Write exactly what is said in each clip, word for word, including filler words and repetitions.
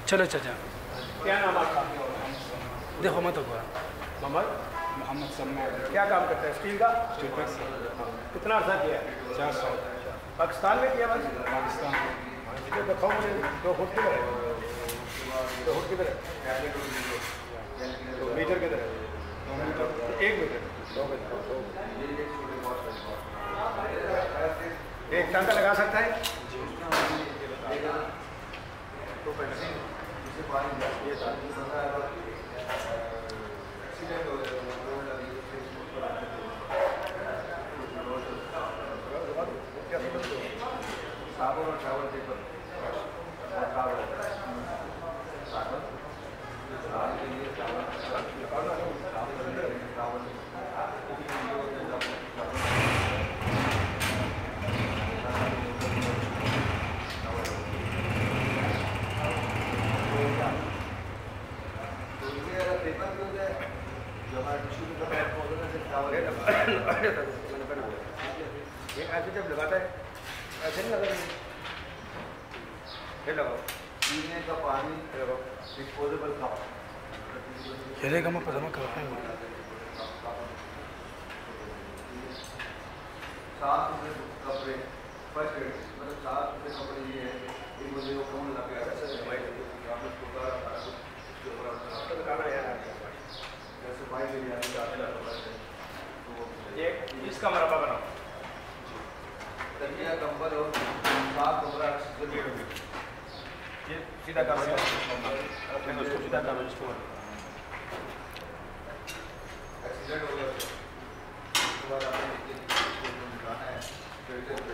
चलो चाचा। क्या नाम आपका? देखो मत हुआ मोहम्मद मोहम्मद सलमान। क्या काम करते हैं? स्टील का। Steel packs. कितना अर्सा किया? चार साल। पाकिस्तान में किया? बस पाकिस्तान। ये दिखाओ मुझे। दो फुट किधर है? दो फुट किधर है? दो मीटर किधर है? दो मीटर। एक मीटर। दो मीटर। एक टांका लगा सकता है? साबुन और चावल पेपर ऐसे जब लगाता है ऐसे नहीं लगा फिर लगाओ पीने का पानी लगाओ डिस्पोजेबल खाओ ये कम पसंद कर रहा है साफ सुथरे कपड़े फर्स्ट एड मतलब साफ सुथरे कपड़े ये है एक बंदे को कौन लग गया ऐसे सफाई आप उसको कर उसके ऊपर आपका दिखाना है जैसे सफाई के लिए आने जाते हैं तो एक इसका मरबा बनाओ तकिया कंबल और साफ कमरा जरूरी होगी ये सीधा काम है उसको सीधा काम है इसको एक्सीडेंट हो गया उसके बाद आपने दिखाना है जब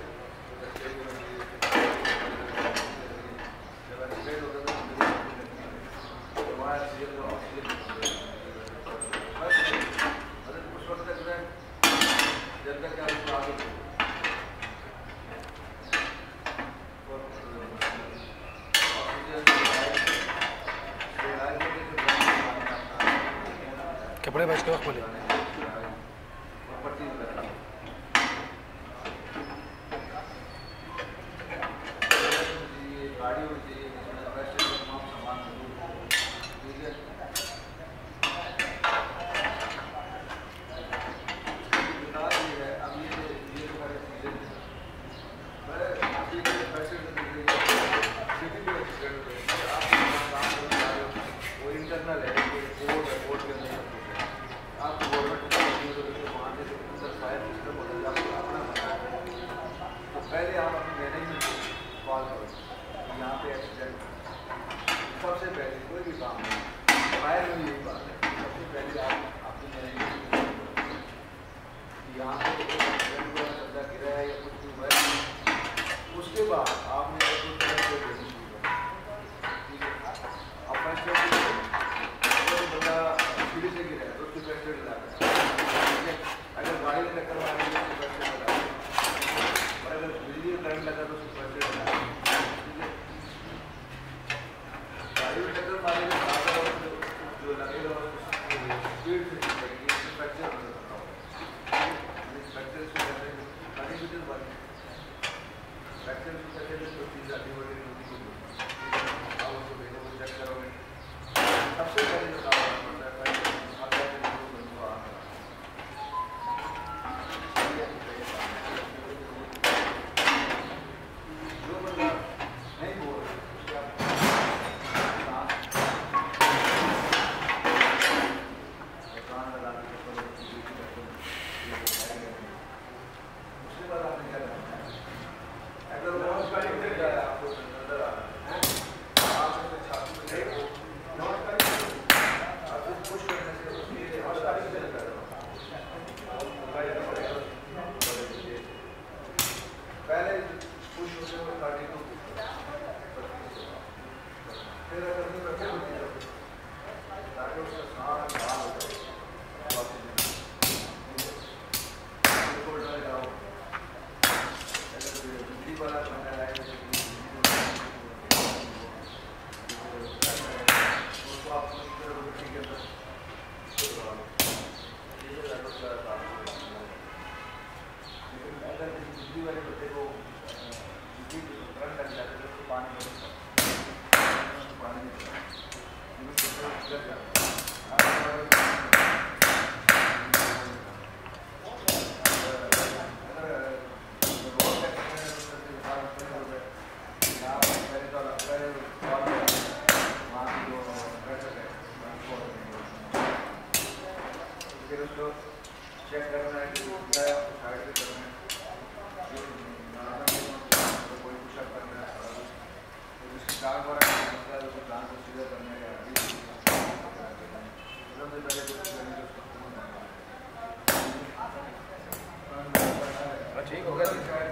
एक्सीडेंट हो गया तो वहाँ एक्सीडेंट हुआ उस वक्त तक जब तक क्या कपड़े बच के वक्त बोले गाड़ी होनी चाहिए तमाम सामान ठीक है अब ये ये तो सारे चीज़ें वो इंटरनल है बोर्ड है बोर्ड के अंदर आप गवर्नमेंट वहाँ से फायर सिस्टम हो जाए आपको अपना तो पहले आप अपनी मैनेजमेंट को कॉल करो यहाँ पे एक्सीडेंट सबसे पहले कोई भी काम है फायर में यही बात है सबसे पहले आप अपनी मैनेजमेंट यहाँ पे एक्सीडेंट हुआ कब्जा गिरा है या कुछ भी हुआ है उसके बाद आपने देनी शुरू कर ठीक है अब फर्स्ट बंदा सीढ़ी से गिरा है तो उसको फर्स्ट एड लगा ठीक है अगर गाड़ी में टक्कर मारेंगे तो उसको फर्स्ट एड लगा और अगर बिजली में करंट लगा तो उसको फर्स्ट एड लगा ठीक है गाड़ी में टक्कर मारेंगे जो लगेगा स्पीड से लगेगी फ्रैक्चर हो सकता होगा फ्रैक्चर से गाड़ी की बंद फ्रैक्चर से कैसे तो चीज़ आती है बड़ी होती है आप उसको भेजो वो चेक करोगे सबसे पहले जो काम होता है फ्रैक्चर आप कैसे बंदूआ जो बंदा नहीं बोल रहा उसके आप कान लगा के उसके बाद आपने क्या करना है अगर नमस्कार दिख रहा है आपको नजर आ रहा है आप से छाती में देखो नमस्कार आपको पुश करने से उसकी नमस्कार से लग रहा है पहले पुश होते हुए थर्टी टू फिर अगर नहीं रखे होती है ताकि उसका सारा बाल हो जाए लगाओ बिजली वाला बना है उसको आप ठीक है अगर बिजली वाले बच्चे को बिजली करंट लग जाता है तो पानी पानी चेक करना है कि क्या है आपको साइड पे करना है, ये नाना में तो कोई पुशअप करना है, तो जिसकी टांग वगैरह का मसला है उसको टांग को सीधा करना है, आगे सबसे पहले जो करना है उसको ठीक होगा।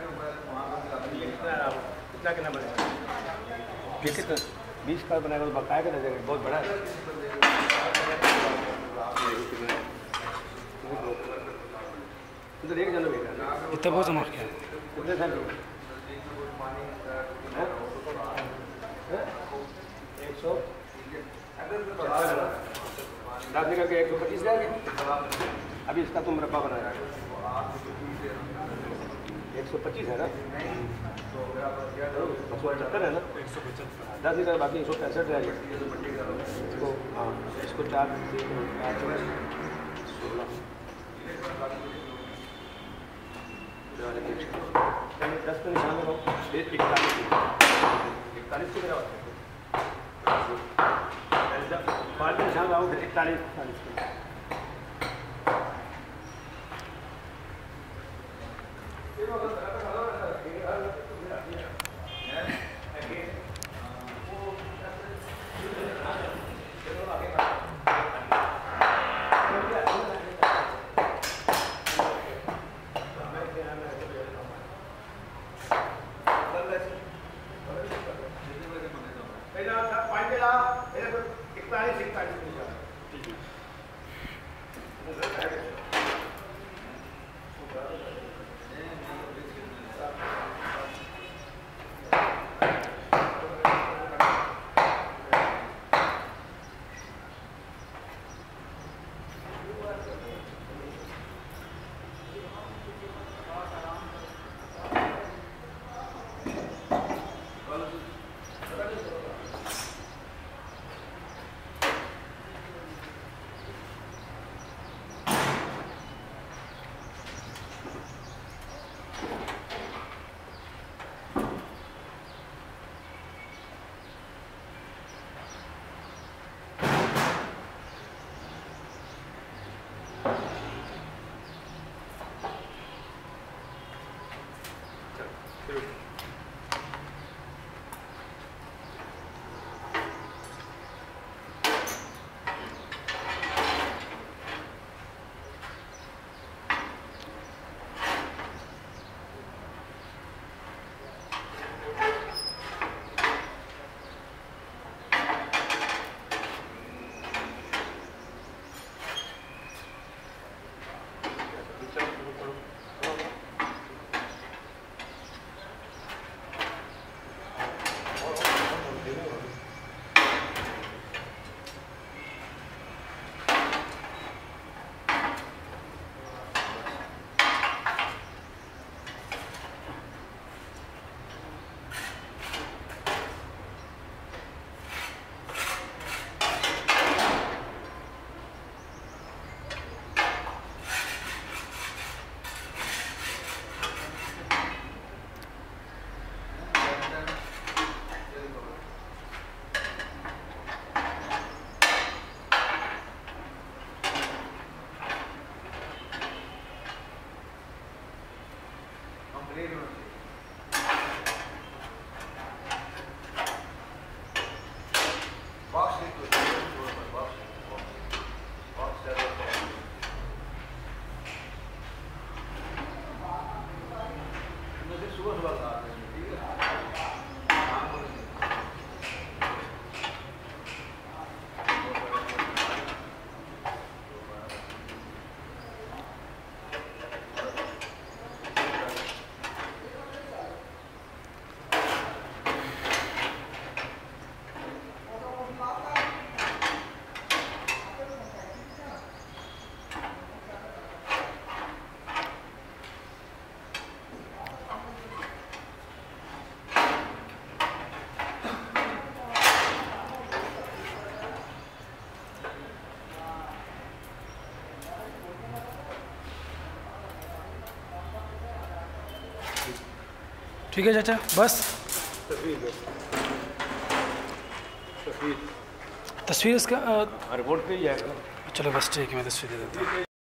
कितना कितना बनेगा? बीस बीस का बनाएगा तो बकाया का दे देंगे, बहुत बड़ा है। उधर एक जन भी है इतना बहुत जमा किया कितने साल एक सौ दाद निकल के एक सौ पच्चीस जाएंगे। अभी इसका तुम मुरब्बा बनाया एक सौ पच्चीस है ना, एक सौ पचहत्तर है ना, एक सौ पचहत्तर दस निकल बाकी एक सौ पैंसठ जाएगी। इसको हाँ इसको चार सोलह दस पे निशान लगाओ, इकतालीस इकतालीस से गिरा बाल पे निशान लगाओ, इकतालीस इकतालीस पे ठीक है चाचा, बस तस्वीर तस्वीर तस्वीर इसका रिपोर्ट पे ही आएगा। चलो बस ठीक है, मैं तस्वीर दे देता हूँ।